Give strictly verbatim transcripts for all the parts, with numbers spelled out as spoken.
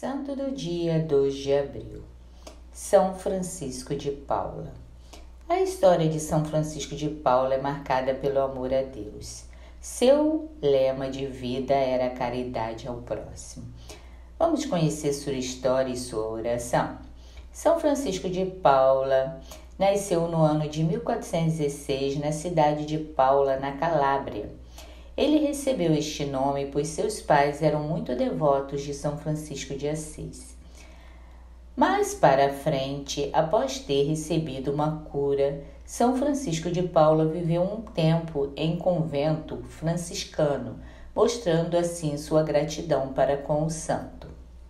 Santo do dia dois de abril, São Francisco de Paula. A história de São Francisco de Paula é marcada pelo amor a Deus. Seu lema de vida era a caridade ao próximo. Vamos conhecer sua história e sua oração. São Francisco de Paula nasceu no ano de mil quatrocentos e dezesseis na cidade de Paula, na Calábria. Ele recebeu este nome pois seus pais eram muito devotos de São Francisco de Assis. Mais para frente, após ter recebido uma cura, São Francisco de Paula viveu um tempo em convento franciscano, mostrando assim sua gratidão para com o santo.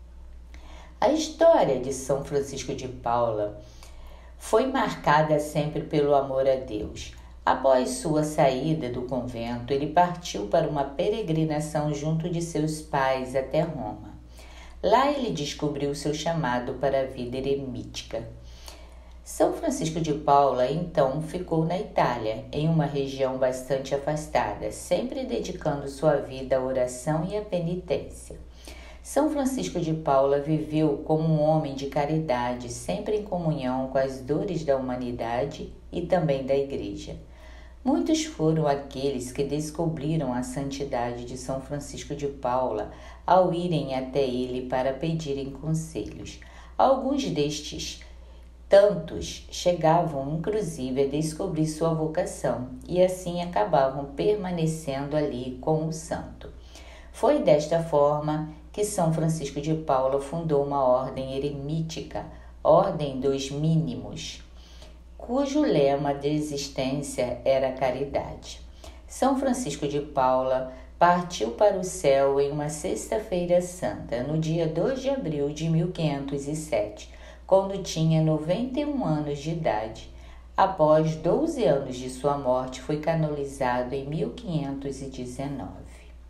A história de São Francisco de Paula foi marcada sempre pelo amor a Deus. Após sua saída do convento, ele partiu para uma peregrinação junto de seus pais até Roma. Lá ele descobriu seu chamado para a vida eremítica. São Francisco de Paula, então, ficou na Itália, em uma região bastante afastada, sempre dedicando sua vida à oração e à penitência. São Francisco de Paula viveu como um homem de caridade, sempre em comunhão com as dores da humanidade e também da Igreja. Muitos foram aqueles que descobriram a santidade de São Francisco de Paula ao irem até ele para pedirem conselhos. Alguns destes tantos chegavam inclusive a descobrir sua vocação e assim acabavam permanecendo ali com o santo. Foi desta forma que São Francisco de Paula fundou uma ordem eremítica, Ordem dos Mínimos, cujo lema de existência era a caridade. São Francisco de Paula partiu para o céu em uma sexta-feira santa, no dia dois de abril de mil quinhentos e sete, quando tinha noventa e um anos de idade. Após doze anos de sua morte, foi canonizado em mil quinhentos e dezenove.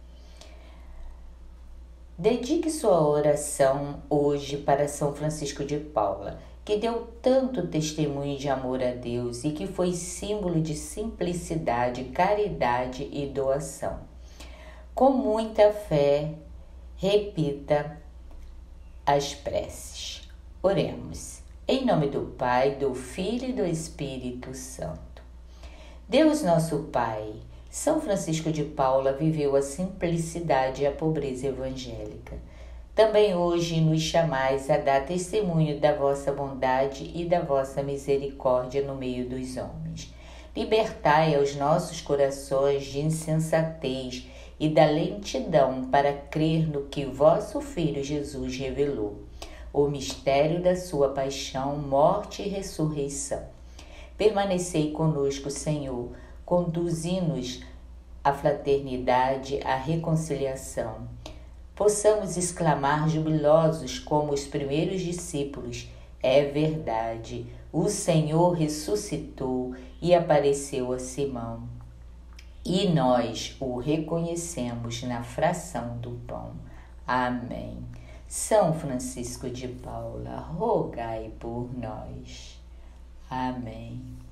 Dedique sua oração hoje para São Francisco de Paula, que deu tanto testemunho de amor a Deus e que foi símbolo de simplicidade, caridade e doação. Com muita fé, repita as preces. Oremos. Em nome do Pai, do Filho e do Espírito Santo. Deus nosso Pai, São Francisco de Paula viveu a simplicidade e a pobreza evangélica. Também hoje nos chamais a dar testemunho da vossa bondade e da vossa misericórdia no meio dos homens. Libertai aos nossos corações de insensatez e da lentidão para crer no que vosso Filho Jesus revelou, o mistério da sua paixão, morte e ressurreição. Permanecei conosco, Senhor, conduzi-nos à fraternidade, à reconciliação. Possamos exclamar jubilosos como os primeiros discípulos: é verdade, o Senhor ressuscitou e apareceu a Simão. E nós o reconhecemos na fração do pão. Amém. São Francisco de Paula, rogai por nós. Amém.